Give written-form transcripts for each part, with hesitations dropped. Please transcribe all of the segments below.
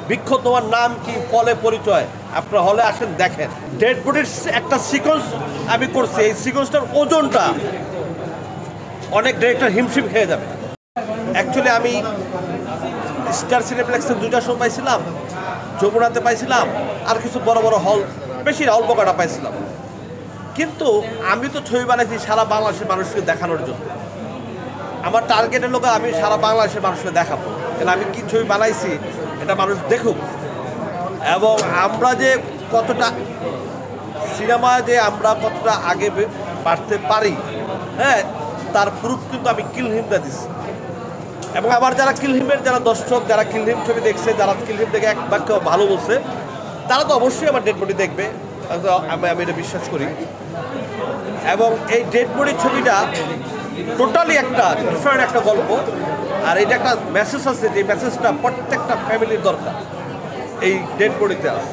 বৃক্ষ তোমার নাম কি, ফলে পরিচয়। আপনারা হলে আসেন দেখেন। ডেড বডির একটা সিকোয়েন্স আমি করছি, এই সিকোয়েন্সটার ওজনটা অনেক ডিরেক্টর হিমশিম খেয়ে যাবে। অ্যাকচুয়ালি আমি স্টার সিনেপ্লেক্সের 2টা শো পাইছিলাম, যমুনাতে পাইছিলাম, আর কিছু বড় বড় হল, বেশি অল্প কটা পাইছিলাম। কিন্তু আমি তো ছবি বানাইছি সারা বাংলাদেশের মানুষকে দেখানোর জন্য। আমার টার্গেটের লোক আমি সারা বাংলাদেশের মানুষকে দেখাবো, কারণ আমি কি ছবি বানাইছি এটা মানুষ দেখুক। এবং আমরা যে কতটা সিনেমা যে আমরা কতটা আগে বাড়তে পারি, হ্যাঁ, তার প্রুফ কিন্তু আমি কিলহিমটা দিচ্ছি। এবং আমার যারা কিলহিমের যারা দর্শক, যারা কিলহিম ছবি দেখছে, যারা কিলহিম দেখে এক বাক্য ভালো বলছে, তারা তো অবশ্যই আমার ডেড বডি দেখবে, আমি এটা বিশ্বাস করি। এবং এই ডেড বডি ছবিটা টোটালি একটা ডিফারেন্ট একটা গল্প, আর এটা একটা মেসেজ আছে, যে মেসেজটা প্রত্যেকটা ফ্যামিলির দরকার এই ডেড বডিতে আছে।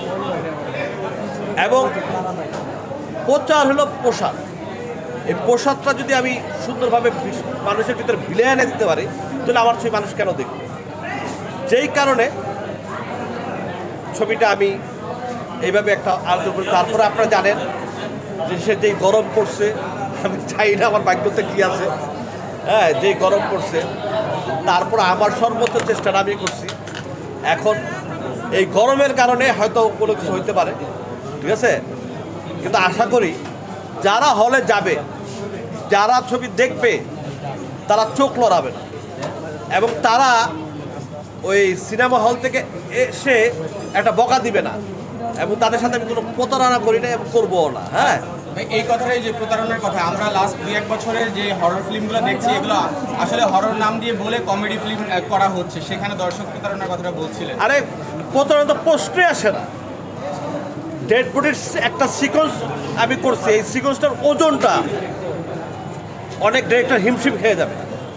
এবং প্রচার হলো পোশাক। এই পোশাকটা যদি আমি সুন্দরভাবে মানুষের ভিতরে বিলিয়ে এনে দিতে পারি, তাহলে আমার ছবি মানুষ কেন দেখবে। যেই কারণে ছবিটা আমি এইভাবে একটা আলোচনা করি। তারপরে আপনারা জানেন যে সে যেই গরম পড়ছে, আমি চাই না আমার ভাগ্যতে কী আছে, হ্যাঁ, যেই গরম পড়ছে, তারপর আমার সর্বোচ্চ চেষ্টাটা আমি করছি। এখন এই গরমের কারণে হয়তো কোনো কিছু হইতে পারে, ঠিক আছে, কিন্তু আশা করি যারা হলে যাবে, যারা ছবি দেখবে, তারা চোখ লড়াবে না, এবং তারা ওই সিনেমা হল থেকে এসে একটা বকা দিবে না, এবং তাদের সাথে আমি কোনো প্রতারণা করি না এবং করবো না। হ্যাঁ, এই কথাটাই, যে প্রতারণার কথা, আমরা লাস্ট 2-1 বছরের যে হরর ফিল্মগুলো দেখছি, এগুলো আসলে হরর নাম দিয়ে বলে কমেডি ফিল্ম করা হচ্ছে, সেখানে দর্শক প্রতারণার কথাটা বলছিলেন। আরে প্রতারণা তো প্রশ্নই আসে না। ডেড বডির একটা সিকোয়েন্স আমি করছি, এই সিকোয়েন্সটার ওজনটা অনেক ডিরেক্টর হিমশিম খেয়ে যাবে।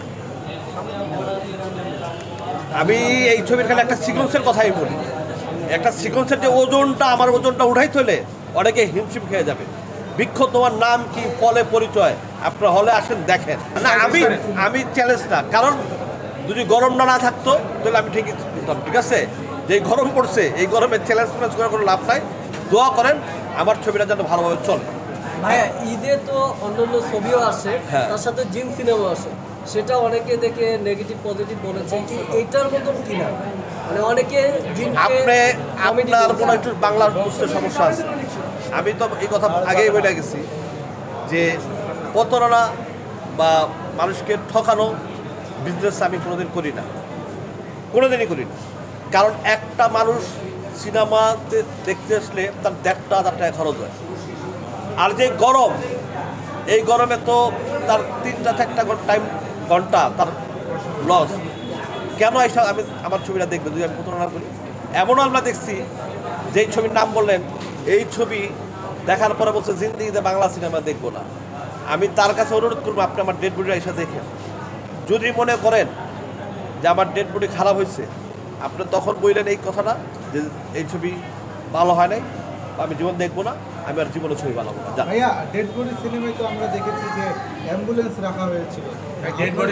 আমি এই ছবির খালি একটা সিকোয়েন্সের কথাই বলি, একটা সিকোয়েন্সের যে ওজনটা, আমার ওজনটা উঠাইতে হলে অনেকে হিমশিম খেয়ে যাবে। বৃক্ষ তোমার নাম কি, ফলে পরিচয়। আপনারা হলে আসেন দেখেন। না, আমি চ্যালেঞ্জ না, কারণ যদি গরমটা না থাকতো তাহলে আমি ঠিকই করতাম, ঠিক আছে। যে গরম পড়ছে, এই গরমে চ্যালেঞ্জ করার কোনো লাভ নাই। দোয়া করেন আমার ছবিটা যেন ভালোভাবে চলে। ভাইয়া, ঈদে তো অন্যান্য ছবিও আসে, হ্যাঁ, তার সাথে জিন সিনেমা আসে, সেটা অনেকে দেখে নেগেটিভ পজিটিভ বলেছে, কি এইটার মতন কিনা? মানে অনেকে আপনার কোনো একটু বাংলার বুঝতে সমস্যা আছে। আমি তো এই কথা আগেই বলে গেছি যে প্রতারণা বা মানুষকে ঠকানো বিজনেস আমি কোনোদিন করি না, কোনোদিনই করি না। কারণ একটা মানুষ সিনেমাতে দেখতে আসলে তার 1,500 টাকা খরচ হয়। আর যে গরম, এই গরমে তো তার 3-4টা ঘন্টা তার লস। কেন এসব আমি আমার ছবিটা দেখবে যদি আমি প্রতারণা করি? এমনও আমরা দেখছি, যেই ছবির নাম বললেন, এই ছবি দেখার পরে বলছে জিন্দিগিতে বাংলা সিনেমা দেখবো না। আমি তার কাছে অনুরোধ করবো, আপনি আমার ডেড বডিটা এসে দেখেন। যদি মনে করেন যে আমার ডেড বডি খারাপ হয়েছে, আপনি তখন বললেন এই কথাটা যে এই ছবি ভালো হয় নাই, আমি জীবন দেখবো না, আমি আর জীবনে ছবি বানাবো না। ভাইয়া, ডেড বডি সিনেমায় তো আমরা দেখেছি যে অ্যাম্বুলেন্স রাখা হয়েছিল। ডেড বডি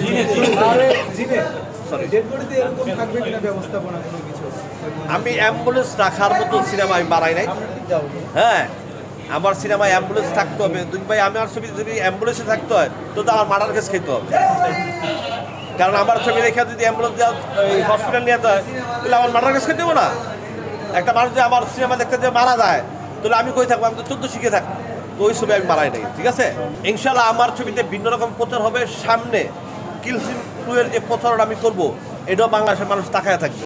ডেড বডিতে এরকম থাকবে কিনা ব্যবস্থাপনা কোনো কিছু? আমি অ্যাম্বুলেন্স রাখার মতো সিনেমা আমি বানাই নাই। হ্যাঁ, আমার সিনেমায় অ্যাম্বুলেন্স থাকতে হবে। দুই ভাই, আমার ছবি যদি অ্যাম্বুলেন্সে থাকতে হয় তো আমার মার্ডার কেস খেতে হবে। কারণ আমার ছবি দেখে যদি অ্যাম্বুলেন্স হসপিটাল নিয়ে যেতে হয়, তাহলে আমার মার্ডার কেস খেতে হবে না। একটা মানুষ যে আমার সিনেমা দেখতে যে মারা যায়, তাহলে আমি কই থাকবো? আমি তো 14 শিখে থাকবো। তো ওই ছবি আমি মারাই নাই, ঠিক আছে। ইনশাল্লাহ আমার ছবিতে ভিন্ন রকম প্রচার হবে। সামনে কিল সিন 2 এর যে প্রচারটা আমি করবো, এটাও বাংলাদেশের মানুষ তাকায় থাকবে।